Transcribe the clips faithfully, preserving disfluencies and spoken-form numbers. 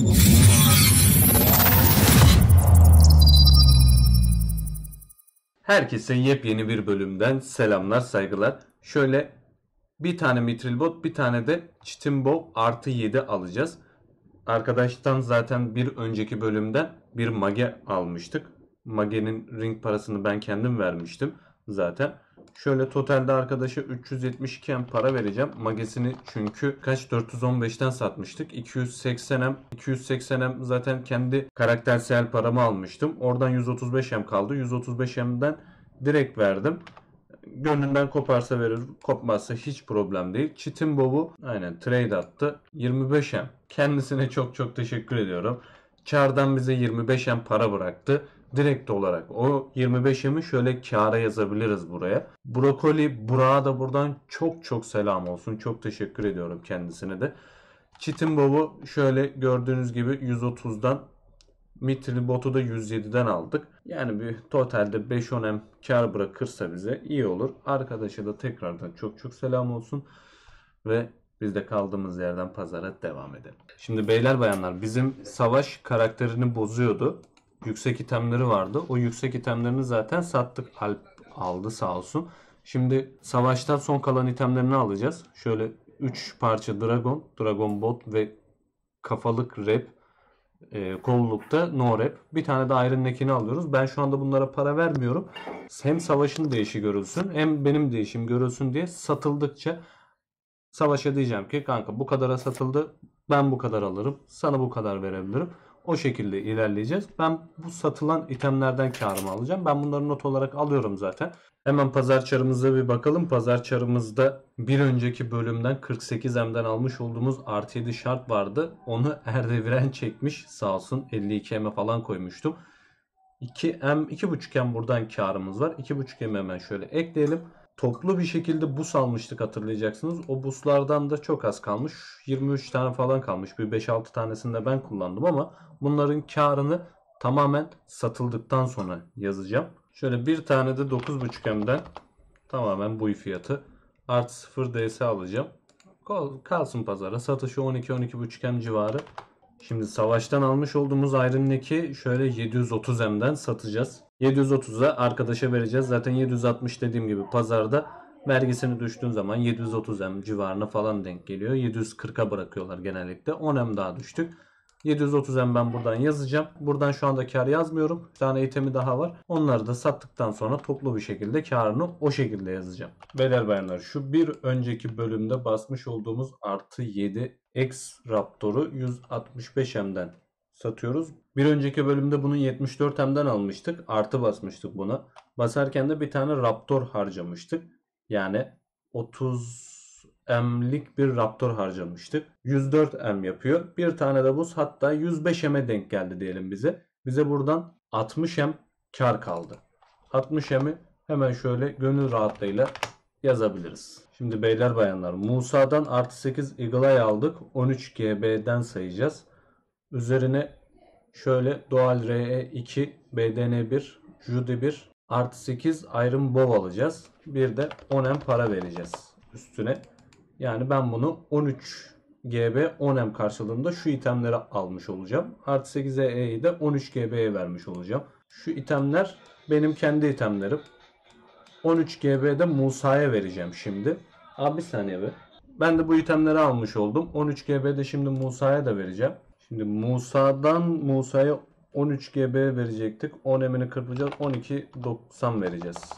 Herkese yepyeni bir bölümden selamlar, saygılar. Şöyle bir tane Mithril Bot, bir tane de Chitin Bow artı yedi alacağız. Arkadaştan zaten bir önceki bölümden bir mage almıştık. Mage'nin ring parasını ben kendim vermiştim zaten. Şöyle totalde arkadaşa üç yüz yetmiş iki M para vereceğim. Mage'sini çünkü kaç dört yüz on beşten satmıştık. iki yüz seksen M. iki yüz seksen M zaten kendi karaktersel paramı almıştım. Oradan yüz otuz beş M kaldı. yüz otuz beş M'den direkt verdim. Gönlünden koparsa verir, kopmazsa hiç problem değil. Chitin Bow'u aynen trade attı. yirmi beş M. Kendisine çok çok teşekkür ediyorum. Kardan bize yirmi beş M para bıraktı. Direkt olarak o yirmi beş M'i şöyle kâra yazabiliriz buraya. Brokoli Burak'a da buradan çok çok selam olsun. Çok teşekkür ediyorum kendisine de. Chitin Bow'u şöyle gördüğünüz gibi yüz otuzdan, Mithril Bot'u da yüz yediden aldık. Yani bir totalde beş on M kar bırakırsa bize iyi olur. Arkadaşa da tekrardan çok çok selam olsun. Ve biz de kaldığımız yerden pazara devam edelim. Şimdi beyler bayanlar, bizim savaş karakterini bozuyordu. Yüksek itemleri vardı. O yüksek itemlerini zaten sattık. Alp aldı sağ olsun. Şimdi savaştan son kalan itemlerini alacağız. Şöyle üç parça Dragon, Dragon Bot ve kafalık rep. E, kollukta no rep. Bir tane de Iron Neck'ini alıyoruz. Ben şu anda bunlara para vermiyorum. Hem savaşın değişi görülsün hem benim değişim görülsün diye satıldıkça savaşa diyeceğim ki kanka bu kadara satıldı. Ben bu kadar alırım. Sana bu kadar verebilirim. O şekilde ilerleyeceğiz. Ben bu satılan itemlerden karımı alacağım. Ben bunları not olarak alıyorum zaten. Hemen pazar çarımıza bir bakalım. Pazar çarımızda bir önceki bölümden kırk sekiz M'den almış olduğumuz artı yedi şart vardı. Onu Erdeviren çekmiş. Sağ olsun elli iki M'e falan koymuştum. iki M, iki buçuk M buradan karımız var. iki buçuk M hemen şöyle ekleyelim. Toplu bir şekilde bus almıştık, hatırlayacaksınız. O buslardan da çok az kalmış. yirmi üç tane falan kalmış. Bir beş altı tanesini de ben kullandım ama bunların karını tamamen satıldıktan sonra yazacağım. Şöyle bir tane de dokuz buçuk M'den tamamen bu fiyatı artı sıfır D S alacağım. Kalsın pazara. Satışı on iki on iki buçuk M civarı. Şimdi savaştan almış olduğumuz Iron Neck'i şöyle yedi yüz otuz M'den satacağız. yedi yüz otuza arkadaşa vereceğiz. Zaten yedi yüz altmış dediğim gibi pazarda vergisini düştüğün zaman yedi yüz otuz M civarına falan denk geliyor. yedi yüz kırka bırakıyorlar genellikle. on M daha düştük. yedi yüz otuz M ben buradan yazacağım. Buradan şu anda kar yazmıyorum. Bir tane itemi daha var. Onları da sattıktan sonra toplu bir şekilde karını o şekilde yazacağım. Beyler bayanlar, şu bir önceki bölümde basmış olduğumuz artı yedi X Raptor'u yüz altmış beş M'den satıyoruz. Bir önceki bölümde bunu yetmiş dört M'den almıştık. Artı basmıştık buna. Basarken de bir tane Raptor harcamıştık. Yani otuz M'lik bir Raptor harcamıştık. yüz dört M yapıyor. Bir tane de buz, hatta yüz beş M'e denk geldi diyelim bize. Bize buradan altmış M kar kaldı. altmış M'i hemen şöyle gönül rahatlığıyla yazabiliriz. Şimdi beyler bayanlar, Musa'dan artı sekiz Eagle Eye aldık. on üç G B'den sayacağız. Üzerine şöyle Dual R E iki, B D N bir, Judy bir, artı sekiz Iron Bow alacağız. Bir de on M para vereceğiz üstüne. Yani ben bunu on üç G B on M karşılığında şu itemleri almış olacağım. Artı sekiz E'yi de on üç G B'ye vermiş olacağım. Şu itemler benim kendi itemlerim. on üç G B'de Musa'ya vereceğim şimdi. Abi bir saniye be. Ben de bu itemleri almış oldum. on üç G B'de şimdi Musa'ya da vereceğim. Şimdi Musa'dan Musa'ya on üç G B verecektik. on M'ini kırpacağız. on iki doksan vereceğiz.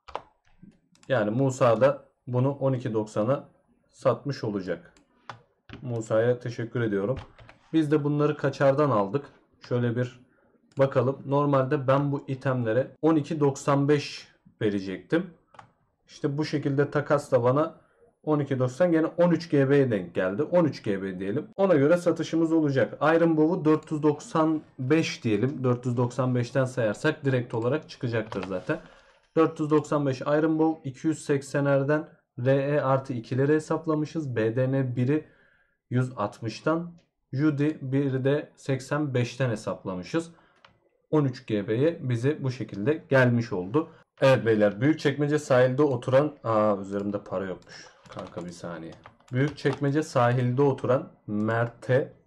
Yani Musa da bunu on iki doksana satmış olacak. Musa'ya teşekkür ediyorum. Biz de bunları kaçardan aldık. Şöyle bir bakalım. Normalde ben bu itemlere on iki doksan beş verecektim. İşte bu şekilde takasla bana on iki doksan, gene on üç G B'ye denk geldi. on üç G B diyelim. Ona göre satışımız olacak. Iron Bow'u dört yüz doksan beş diyelim. dört yüz doksan beşten sayarsak direkt olarak çıkacaktır zaten. dört yüz doksan beş Iron Bow, iki yüz seksenerden R E artı ikileri hesaplamışız. B D N biri yüz altmıştan, Judy biri de seksen beşten hesaplamışız. on üç G B'ye bize bu şekilde gelmiş oldu. Evet beyler, Büyükçekmece sahilde oturan... Aa, üzerimde para yokmuş. Kanka bir saniye. Büyükçekmece sahilde oturan Mert'e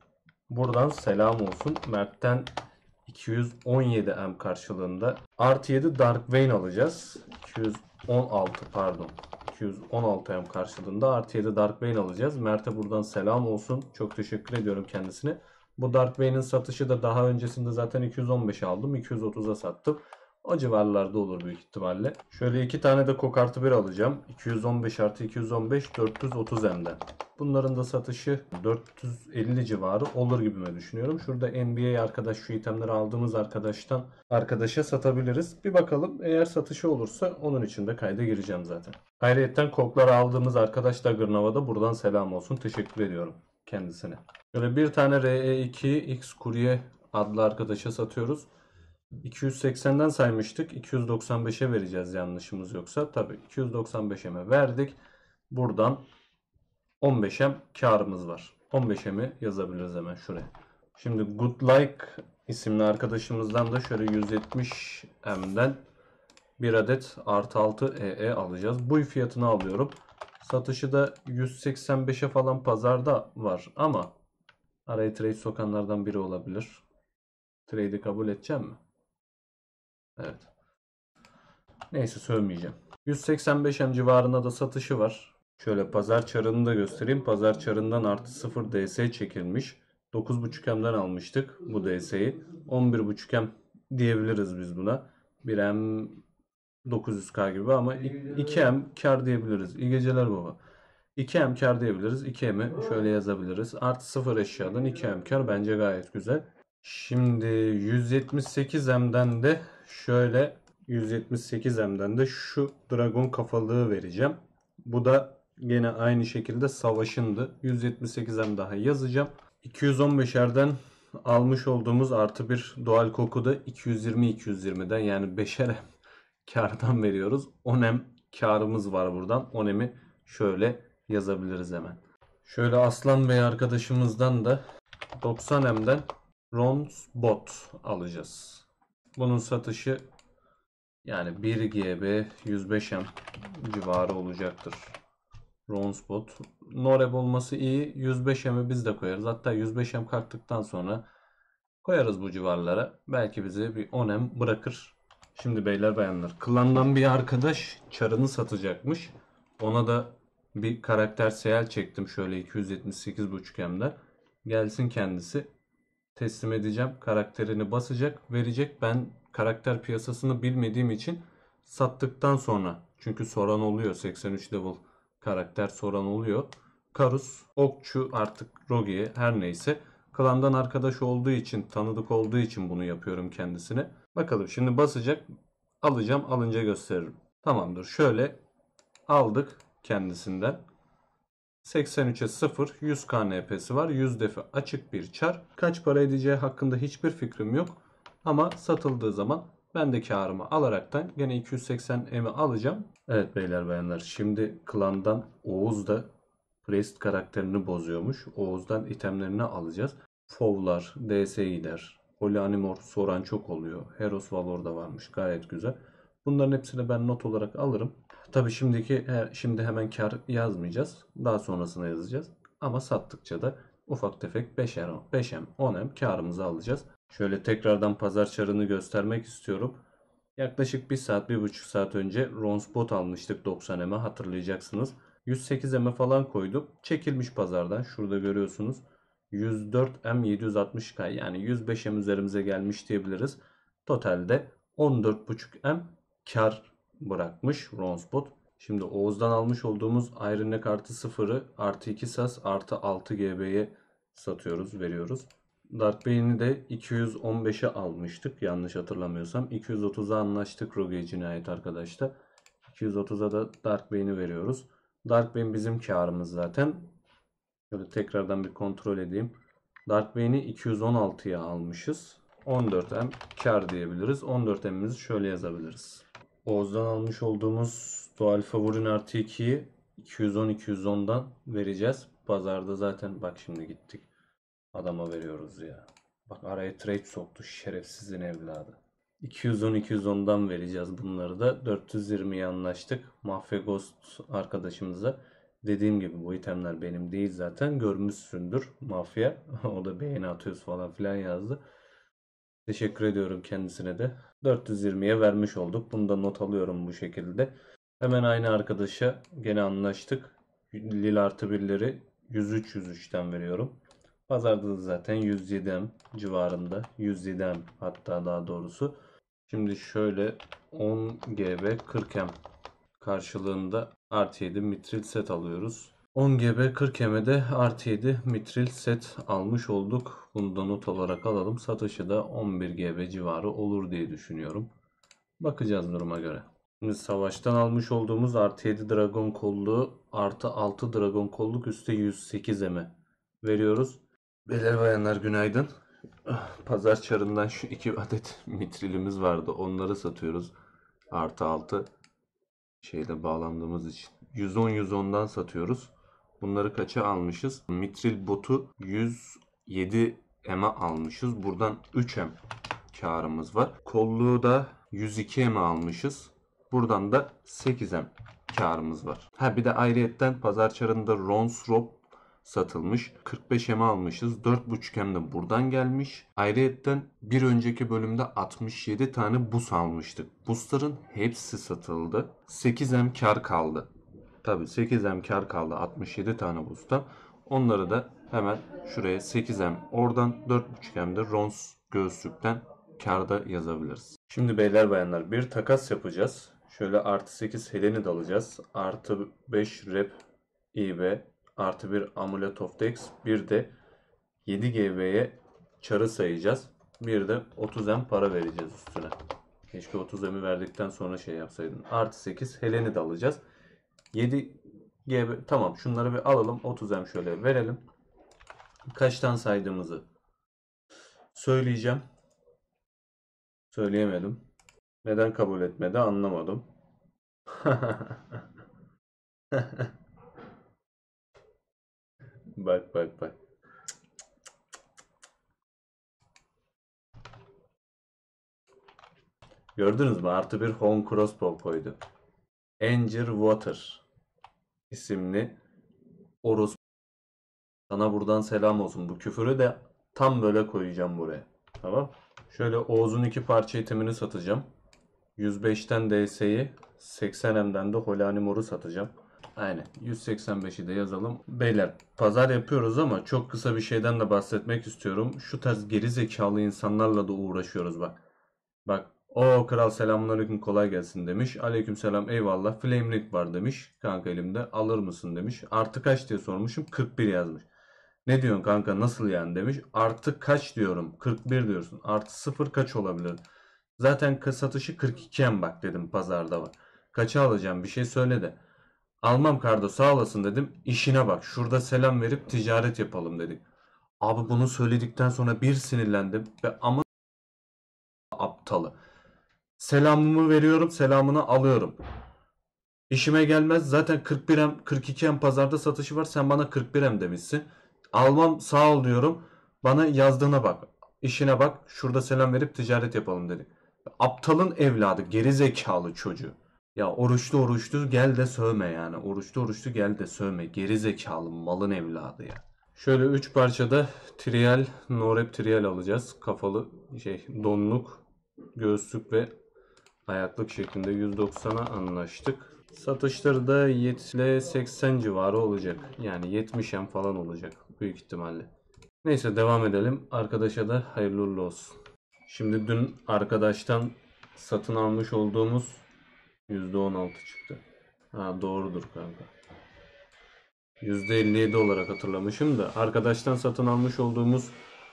Buradan selam olsun. Mert'ten iki yüz on yedi M karşılığında artı yedi Dark Vayne alacağız. iki yüz on altı pardon. iki yüz on altı M karşılığında artı yedi Dark Vayne alacağız. Mert'e buradan selam olsun. Çok teşekkür ediyorum kendisine. Bu Dark Vayne'in satışı da daha öncesinde zaten iki yüz on beşe aldım. iki yüz otuza sattım. O civarlarda olur büyük ihtimalle. Şöyle iki tane de Kok artı bir alacağım. iki yüz on beş artı iki yüz on beş dört yüz otuz M'den. Bunların da satışı dört yüz elli civarı olur gibime düşünüyorum. Şurada N B A arkadaş, şu itemleri aldığımız arkadaştan arkadaşa satabiliriz. Bir bakalım, eğer satışı olursa onun için de kayda gireceğim zaten. Ayrıyeten kokları aldığımız arkadaş da Gırnava'da buradan selam olsun. Teşekkür ediyorum kendisine. Böyle bir tane R E iki X Kurye adlı arkadaşa satıyoruz. iki yüz seksenden saymıştık. iki yüz doksan beşe vereceğiz yanlışımız yoksa. Tabii iki yüz doksan beşe verdik. Buradan on beş M karımız var. on beş M'i yazabiliriz hemen şuraya. Şimdi Good Like isimli arkadaşımızdan da şöyle yüz yetmiş M'den bir adet artı altı E E alacağız. Bu fiyatını alıyorum. Satışı da yüz seksen beşe falan pazarda var ama araya trade sokanlardan biri olabilir. Trade'i kabul edeceğim mi? Evet. Neyse, sövmeyeceğim. yüz seksen beş M civarında da satışı var. Şöyle pazar çarını da göstereyim. Pazar çarından artı sıfır D S çekilmiş. dokuz buçuk M'den almıştık bu D S'yi. on bir buçuk M diyebiliriz biz buna. bir M dokuz yüz K gibi ama iki M kar diyebiliriz. İyi geceler baba. iki M kar diyebiliriz. iki M'i şöyle yazabiliriz. Artı sıfır eşyadan iki M kar bence gayet güzel. Şimdi yüz yetmiş sekiz M'den de şöyle yüz yetmiş sekiz M'den de şu dragon kafalığı vereceğim. Bu da gene aynı şekilde savaşındı. yüz yetmiş sekiz M daha yazacağım. iki yüz on beşerden almış olduğumuz artı bir doğal koku da iki yüz yirmi iki yüz yirmiden yani beşer M kardan veriyoruz. on M karımız var buradan. on M'i şöyle yazabiliriz hemen. Şöyle Aslan Bey arkadaşımızdan da doksan M'den Bronze Bot alacağız. Bunun satışı yani bir G B yüz beş M civarı olacaktır. Bronze Bot. Noreb olması iyi. yüz beş M'i biz de koyarız. Hatta yüz beş M kalktıktan sonra koyarız bu civarlara. Belki bize bir on M bırakır. Şimdi beyler bayanlar. Klandan bir arkadaş çarını satacakmış. Ona da bir karakter seyal çektim. Şöyle iki yüz yetmiş sekiz buçuk M'den. Gelsin kendisi. Teslim edeceğim. Karakterini basacak, verecek. Ben karakter piyasasını bilmediğim için sattıktan sonra, çünkü soran oluyor, seksen üç level karakter soran oluyor. Karus, okçu, artık Rogi'ye, her neyse. Klandan arkadaş olduğu için, tanıdık olduğu için bunu yapıyorum kendisine. Bakalım şimdi basacak. Alacağım. Alınca gösteririm. Tamamdır. Şöyle aldık kendisinden. seksen üçe sıfır, yüz K N P'si var. yüz defa açık bir çar. Kaç para edeceği hakkında hiçbir fikrim yok. Ama satıldığı zaman ben de karımı alaraktan gene iki yüz seksen M'i alacağım. Evet beyler bayanlar. Şimdi klandan Oğuz da Priest karakterini bozuyormuş. Oğuz'dan itemlerini alacağız. Fovlar, D S gider. Holy Animor soran çok oluyor. Heros Valor da varmış. Gayet güzel. Bunların hepsini ben not olarak alırım. Tabi şimdiki şimdi hemen kar yazmayacağız. Daha sonrasına yazacağız. Ama sattıkça da ufak tefek beş M, beş M, on M karımızı alacağız. Şöyle tekrardan pazar çarını göstermek istiyorum. Yaklaşık bir saat, bir buçuk saat önce Ronspot almıştık doksan M'e, hatırlayacaksınız. yüz sekiz M'e falan koydum. Çekilmiş pazardan. Şurada görüyorsunuz. yüz dört M yedi yüz altmış K, yani yüz beş M üzerimize gelmiş diyebiliriz. Totalde on dört buçuk M kar bırakmış Ronspot. Şimdi Oğuz'dan almış olduğumuz Iron Neck artı sıfırı artı iki sas artı altı G B'ye satıyoruz, veriyoruz. Dark Bane'i de iki yüz on beşe almıştık yanlış hatırlamıyorsam. iki yüz otuza anlaştık Rogue Cinayet arkadaşlar. iki yüz otuza da Dark Bane'i veriyoruz. Dark Bane bizim karımız zaten. Şöyle tekrardan bir kontrol edeyim. Dark Bane'i iki yüz on altıya almışız. on dört M kar diyebiliriz. on dört M'imizi şöyle yazabiliriz. Oğuz'dan almış olduğumuz Doğal Favorin artı ikiyi iki yüz on iki yüz ondan vereceğiz. Pazarda zaten bak şimdi gittik. Adama veriyoruz ya. Bak araya trade soktu şerefsizin evladı. iki yüz on iki yüz ondan vereceğiz bunları da. dört yüz yirmiye anlaştık. Mafya Ghost arkadaşımıza. Dediğim gibi bu itemler benim değil zaten. Görmüşsündür mafya. O da beğeni atıyoruz falan filan yazdı. Teşekkür ediyorum kendisine de. dört yüz yirmiye vermiş olduk. Bunu da not alıyorum bu şekilde. Hemen aynı arkadaşa gene anlaştık. Lil artı birleri yüz üç yüz üçten veriyorum. Pazarda da zaten yüz yedi M civarında. yüz yedi M hatta daha doğrusu. Şimdi şöyle on G B kırk M karşılığında artı yedi mitril set alıyoruz. on G B kırk M'e de artı yedi mitril set almış olduk. Bunu da not olarak alalım. Satışı da on bir G B civarı olur diye düşünüyorum. Bakacağız duruma göre. Şimdi savaştan almış olduğumuz artı yedi dragon kolluğu artı altı dragon kolluk üstte yüz sekiz M'e veriyoruz. Beyler bayanlar günaydın. Pazar çarından şu iki adet mitrilimiz vardı. Onları satıyoruz. Artı altı şeyde bağlandığımız için. yüz on yüz ondan satıyoruz. Bunları kaça almışız? Mitril botu yüz yedi M'e almışız. Buradan üç M karımız var. Kolluğu da yüz iki M'e almışız. Buradan da sekiz M karımız var. Ha bir de ayrıyetten pazar çarında Rons Rope satılmış. kırk beş M'e almışız. dört buçuk M de buradan gelmiş. Ayrıyetten bir önceki bölümde altmış yedi tane bus almıştık. Busların hepsi satıldı. sekiz M kar kaldı. Tabii sekiz M kar kaldı altmış yedi tane bustan. Onları da hemen şuraya sekiz M oradan dört buçuk M de Rons göğüslükten karda yazabiliriz. Şimdi beyler bayanlar bir takas yapacağız. Şöyle artı sekiz Helen'i de alacağız. Artı beş rep İ B artı bir Amulet of Dex, bir de yedi G B'ye çarı sayacağız. Bir de otuz M para vereceğiz üstüne. Keşke otuz M'i verdikten sonra şey yapsaydın. Artı sekiz Helen'i de alacağız. yedi G B tamam, şunları bir alalım. otuz M şöyle verelim. Kaçtan saydığımızı söyleyeceğim. Söyleyemedim. Neden kabul etmedi anlamadım. Bak bak bak. Gördünüz mü? Artı bir home crossbow koydu. Anger Water isimli Orus. Sana buradan selam olsun. Bu küfürü de tam böyle koyacağım buraya. Tamam. Şöyle Oğuz'un iki parça itemini satacağım. yüz beşten D S'yi, seksen M'den de Holani Mor'u satacağım. Aynen. yüz seksen beşi de yazalım. Beyler pazar yapıyoruz ama çok kısa bir şeyden de bahsetmek istiyorum. Şu tarz geri zekalı insanlarla da uğraşıyoruz bak. Bak. O kral selamünaleyküm kolay gelsin demiş. Aleykümselam eyvallah. Flame Ring var demiş. Kanka elimde alır mısın demiş. Artı kaç diye sormuşum. kırk bir yazmış. Ne diyorsun kanka nasıl yani demiş. Artı kaç diyorum. kırk bir diyorsun. Artı sıfır kaç olabilir? Zaten satışı kırk iki M bak dedim pazarda var. Kaça alacağım bir şey söyle de. Almam Kardo sağ olasın dedim. İşine bak şurada selam verip ticaret yapalım dedik. Abi bunu söyledikten sonra bir sinirlendim. Ve ama aptalı. Selamımı veriyorum, selamını alıyorum. İşime gelmez. Zaten kırk bir M, kırk iki M pazarda satışı var. Sen bana kırk bir M demişsin. Almam sağ ol diyorum. Bana yazdığına bak. İşine bak. Şurada selam verip ticaret yapalım dedik. Aptalın evladı, geri zekalı çocuğu. Ya oruçlu oruçlu gel de sövme yani. Oruçlu oruçlu gel de sövme. Geri zekalı malın evladı ya. Şöyle üç parçada trial, no rep trial alacağız. Kafalı şey donluk, göğüslük ve ayaklık şeklinde yüz doksana anlaştık. Satışları da yetmiş ile seksen civarı olacak. Yani yetmiş M falan olacak büyük ihtimalle. Neyse devam edelim. Arkadaşa da hayırlı uğurlu olsun. Şimdi dün arkadaştan satın almış olduğumuz yüzde on altı çıktı. Ha doğrudur kanka. yüzde elli yedi olarak hatırlamışım da arkadaştan satın almış olduğumuz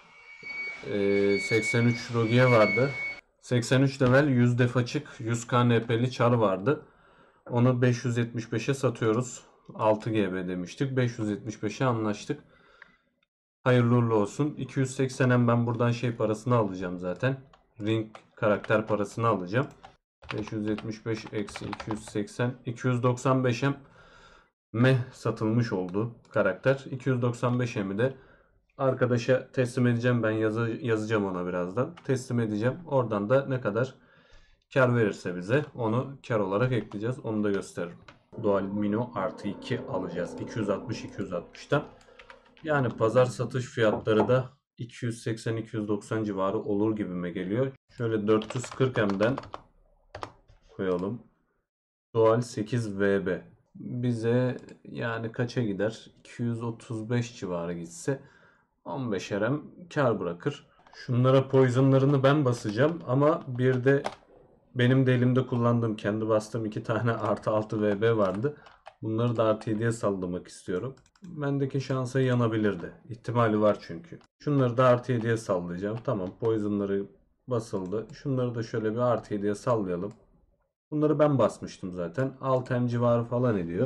e, seksen üç Rogier vardı. seksen üç level yüz def açık yüz K N P'li çar vardı. Onu beş yüz yetmiş beşe satıyoruz. altı G B demiştik. beş yüz yetmiş beşe anlaştık. Hayırlı uğurlu olsun. iki yüz seksen M ben buradan şey parasını alacağım zaten. Ring karakter parasını alacağım. beş yüz yetmiş beş eksi iki yüz seksen. iki yüz doksan beş M meh satılmış oldu karakter. iki yüz doksan beş M'i de arkadaşa teslim edeceğim. Ben yazı, yazacağım ona birazdan. Teslim edeceğim. Oradan da ne kadar kar verirse bize onu kar olarak ekleyeceğiz. Onu da gösteririm. Dual Mino artı iki alacağız. iki yüz altmış iki yüz altmıştan. Yani pazar satış fiyatları da iki yüz seksen iki yüz doksan civarı olur gibime geliyor. Şöyle dört yüz kırk M'den koyalım. Dual sekiz V B. Bize yani kaça gider? iki yüz otuz beş civarı gitse on beş R M kar bırakır. Şunlara poisonlarını ben basacağım ama bir de benim de elimde kullandığım, kendi bastığım iki tane artı altı V B vardı. Bunları da artı yediye sallamak istiyorum. Bendeki şansa yanabilirdi. İhtimali var çünkü. Şunları da artı yediye sallayacağım. Tamam, poisonları basıldı. Şunları da şöyle bir artı yediye sallayalım. Bunları ben basmıştım zaten. altı M civarı falan ediyor.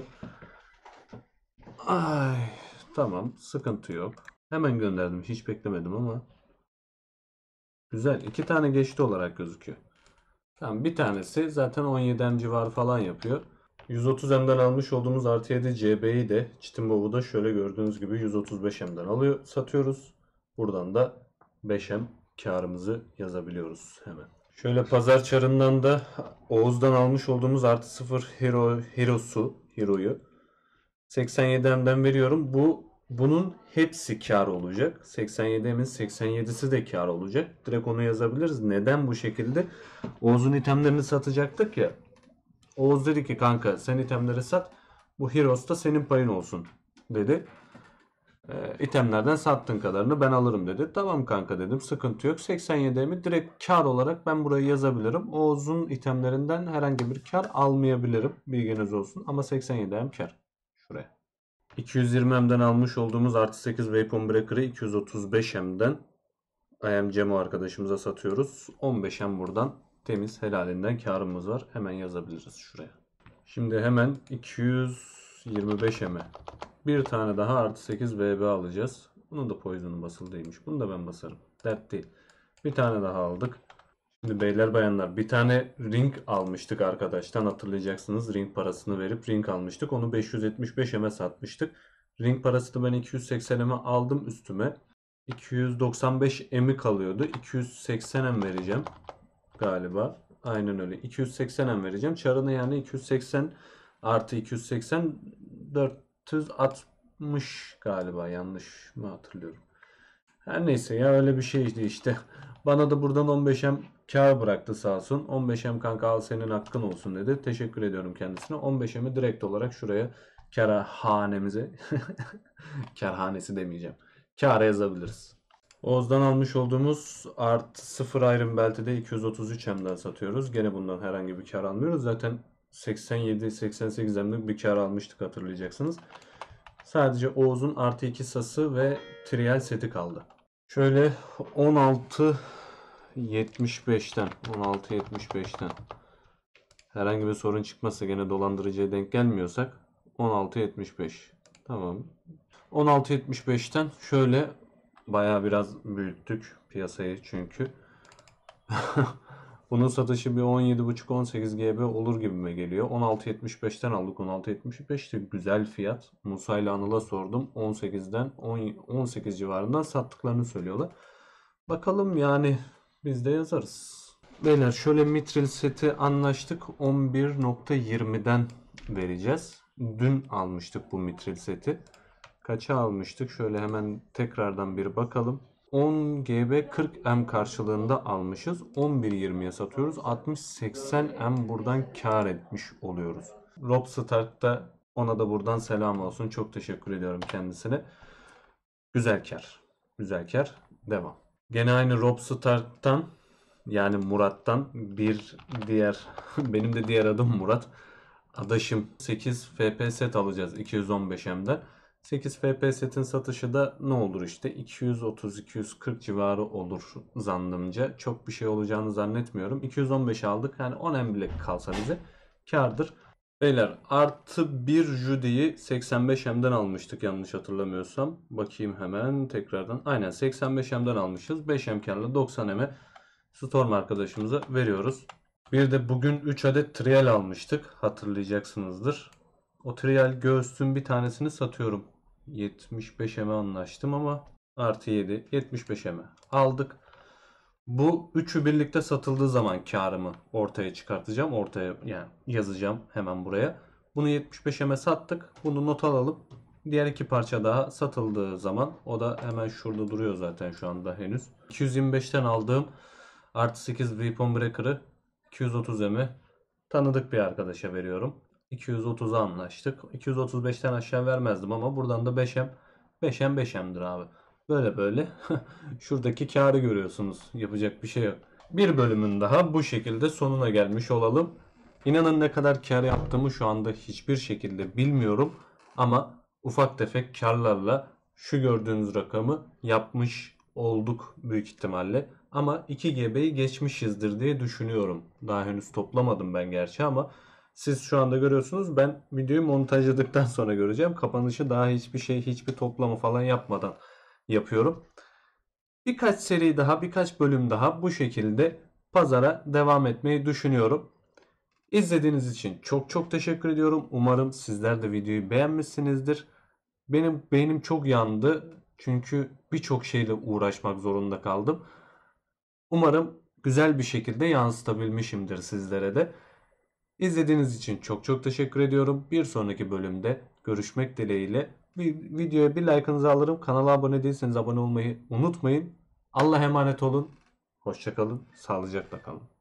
Ay, tamam, sıkıntı yok. Hemen gönderdim. Hiç beklemedim ama. Güzel. İki tane geçti olarak gözüküyor. Tamam, bir tanesi zaten on yedi M civarı falan yapıyor. yüz otuz M'den almış olduğumuz artı yedi C B'yi de Çitimbov'u da şöyle gördüğünüz gibi yüz otuz beş M'den alıyor, satıyoruz. Buradan da beş M karımızı yazabiliyoruz hemen. Şöyle pazar çarından da Oğuz'dan almış olduğumuz artı sıfır Hero, Hero'su, Hero'yu seksen yedi M'den veriyorum. Bu bunun hepsi kar olacak. seksen yedi M'in seksen yedisi de kar olacak. Direkt onu yazabiliriz. Neden bu şekilde? Oğuz'un itemlerini satacaktık ya. Oğuz dedi ki kanka sen itemleri sat. Bu Heroes da senin payın olsun dedi. E, itemlerden sattığın kadarını ben alırım dedi. Tamam kanka dedim, sıkıntı yok. seksen yedi M'i direkt kar olarak ben buraya yazabilirim. Oğuz'un itemlerinden herhangi bir kar almayabilirim. Bilginiz olsun. Ama seksen yedi M kar. Şuraya. iki yüz yirmi M'den almış olduğumuz artı sekiz Weapon Breaker'ı iki yüz otuz beş M'den I am Cemo arkadaşımıza satıyoruz. on beş M buradan temiz helalinden karımız var. Hemen yazabiliriz şuraya. Şimdi hemen iki yüz yirmi beş M'e bir tane daha artı sekiz V B alacağız. Bunun da poison'u basıldıymış. Bunu da ben basarım. Dert değil. Bir tane daha aldık. Şimdi beyler bayanlar, bir tane ring almıştık arkadaştan, hatırlayacaksınız. Ring parasını verip ring almıştık. Onu beş yüz yetmiş beş M'e satmıştık. Ring parasını ben iki yüz seksen M'e aldım üstüme. iki yüz doksan beş M'i kalıyordu. iki yüz seksen M vereceğim galiba. Aynen öyle. iki yüz seksen M vereceğim. Çarını yani iki yüz seksen artı iki yüz seksen dört yüz altmış galiba. Yanlış mı hatırlıyorum? Her neyse ya, öyle bir şeydi işte. Bana da buradan on beş M kar bıraktı sağ olsun. on beş M kanka al senin hakkın olsun dedi. Teşekkür ediyorum kendisine. on beş M'i direkt olarak şuraya kârhanemize kârhanesi demeyeceğim. Kâra yazabiliriz. Oğuz'dan almış olduğumuz artı sıfır Iron Belt'i de iki yüz otuz üç M'den satıyoruz. Gene bundan herhangi bir kar almıyoruz. Zaten seksen yedi seksen sekiz M'lik bir kar almıştık, hatırlayacaksınız. Sadece Oğuz'un artı iki sası ve trial seti kaldı. Şöyle on altı yetmiş beşten on altı yetmiş beşten herhangi bir sorun çıkmazsa, gene dolandırıcıya denk gelmiyorsak on altı yetmiş beş. Tamam. on altı yetmiş beşten şöyle bayağı biraz büyüttük piyasayı çünkü. Bunun satışı bir on yedi buçuk on sekiz G B olur gibime geliyor. on altı yetmiş beşten aldık. on altı yetmiş beş de güzel fiyat. Musa ile Anıl'a sordum. on sekizden on sekiz civarından sattıklarını söylüyorlar. Bakalım yani, biz de yazarız. Beyler şöyle Mithril seti anlaştık. on bir nokta yirmiden vereceğiz. Dün almıştık bu Mithril seti. Kaça almıştık? Şöyle hemen tekrardan bir bakalım. on G B kırk M karşılığında almışız. on bir yirmiye satıyoruz. altmış seksen M buradan kar etmiş oluyoruz. Rob Stark'ta, ona da buradan selam olsun. Çok teşekkür ediyorum kendisine. Güzel kar. Güzel kar. Devam. Gene aynı Rob Stark'tan, yani Murat'tan bir diğer benim de diğer adım Murat. Adaşım sekiz F P set alacağız iki yüz on beş M'den. sekiz F P setin satışı da ne olur işte iki yüz otuz iki yüz kırk civarı olur zannımca. Çok bir şey olacağını zannetmiyorum. iki yüz on beş aldık. Yani on M bile kalsa bize kârdır. Beyler artı bir Judy'yi seksen beş M'den almıştık yanlış hatırlamıyorsam. Bakayım hemen tekrardan. Aynen seksen beş M'den almışız. beş M kârla doksan M'e Storm arkadaşımıza veriyoruz. Bir de bugün üç adet trial almıştık. Hatırlayacaksınızdır. O trial göğsün bir tanesini satıyorum. yetmiş beş M'e anlaştım ama artı yedi. yetmiş beş M'e aldık. Bu üçü birlikte satıldığı zaman karımı ortaya çıkartacağım. Ortaya yani yazacağım hemen buraya. Bunu yetmiş beş M'e sattık. Bunu not alalım. Diğer iki parça daha satıldığı zaman, o da hemen şurada duruyor zaten şu anda henüz. iki yüz yirmi beşten aldığım artı sekiz Weapon Breaker'ı iki yüz otuz M'e tanıdık bir arkadaşa veriyorum. iki yüz otuza anlaştık. iki yüz otuz beşten aşağı vermezdim ama buradan da beş M. beş M beş M'dir abi. Böyle böyle şuradaki karı görüyorsunuz. Yapacak bir şey yok. Bir bölümün daha bu şekilde sonuna gelmiş olalım. İnanın ne kadar kar yaptığımı şu anda hiçbir şekilde bilmiyorum. Ama ufak tefek karlarla şu gördüğünüz rakamı yapmış olduk büyük ihtimalle. Ama iki G B'yi geçmişizdir diye düşünüyorum. Daha henüz toplamadım ben gerçi ama siz şu anda görüyorsunuz. Ben videoyu montajladıktan sonra göreceğim. Kapanışı daha hiçbir şey, hiçbir toplama falan yapmadan yapıyorum. Birkaç seri daha, birkaç bölüm daha bu şekilde pazara devam etmeyi düşünüyorum. İzlediğiniz için çok çok teşekkür ediyorum. Umarım sizler de videoyu beğenmişsinizdir. Benim beynim çok yandı. Çünkü birçok şeyle uğraşmak zorunda kaldım. Umarım güzel bir şekilde yansıtabilmişimdir sizlere de. İzlediğiniz için çok çok teşekkür ediyorum. Bir sonraki bölümde görüşmek dileğiyle. Bir videoya bir like'ınızı alırım. Kanala abone değilseniz abone olmayı unutmayın. Allah'a emanet olun. Hoşça kalın. Sağlıcakla kalın.